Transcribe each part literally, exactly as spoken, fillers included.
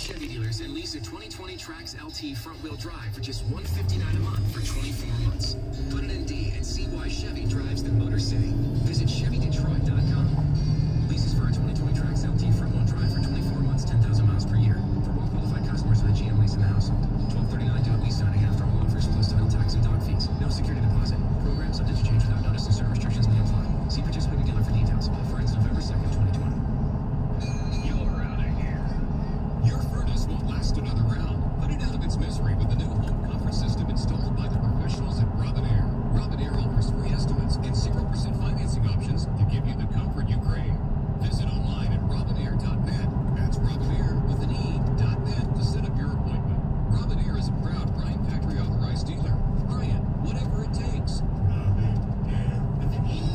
Chevy dealers and lease a twenty twenty Trax L T front-wheel drive for just one hundred fifty-nine dollars a month for twenty-four months. Put an N D and see why Chevy drives the Motor City. Visit Chevy Detroit dot com. Leases for a twenty twenty Trax L T front-wheel drive for twenty-four months, ten thousand miles per year. For well-qualified customers with a G M lease in the household. twelve thirty-nine due at lease signing after all offers, plus to no tax and dock fees. No security deposit. Program subject to change without notice and certain restrictions may apply. See participating dealer for details. Offer ends November second, twenty twenty. You're out of here. Your furnace won't last another round. Put it out of its misery with the new home comfort system installed by the professionals at Robin Air. Robin Air offers free estimates and zero percent financing options to give you the comfort you crave. Visit online at robin air dot net. That's Robin Air with an E dot net to set up your appointment. Robin Air is a proud Bryant Factory authorized dealer. Bryant, whatever it takes. Robin Air with an E.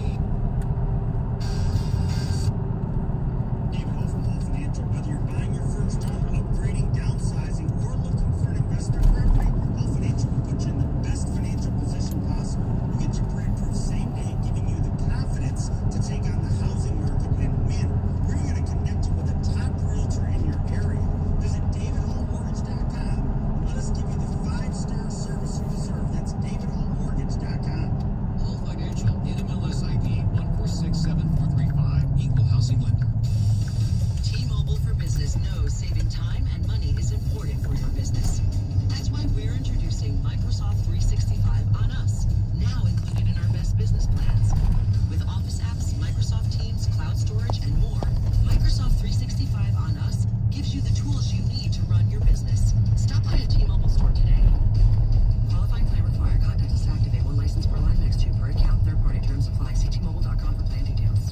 David Hall from Hall Financial. Whether you're buying your first home, upgrading, downsizing, or looking for an investment property, Hall Financial will put you in the best financial position possible. We'll get you pre-approved same day, giving you the confidence to take on the housing market and win. We're going to connect you with a top realtor in your area. Visit david hall mortgage dot com and let us give you the five-star service you deserve. That's david hall mortgage dot com. Hall Financial, N M L S I D one four six seven four three five, Equal Housing Lender. T-Mobile for Business knows saving time and money is important for your business. That's why we're introducing Microsoft three sixty-five on us, now included in our best business plans. With Office apps, Microsoft Teams, cloud storage, and more, Microsoft three sixty-five on us gives you the tools you need to run your business. Stop by a T-Mobile store today. Qualifying plan required. Contact us to activate. One license per line, max two per account. Third-party terms apply. See T Mobile dot com for plan details.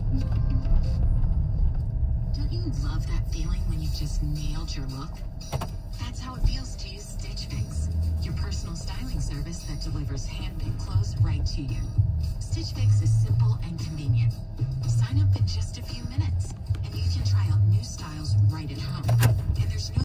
Don't you love that feeling when you just nailed your look? That's how it feels to use Stitch Fix, your personal styling service that delivers hand-picked clothes right to you. Stitch Fix is simple and convenient. Sign up in just a few minutes, and you can try out new styles right at home. And there's no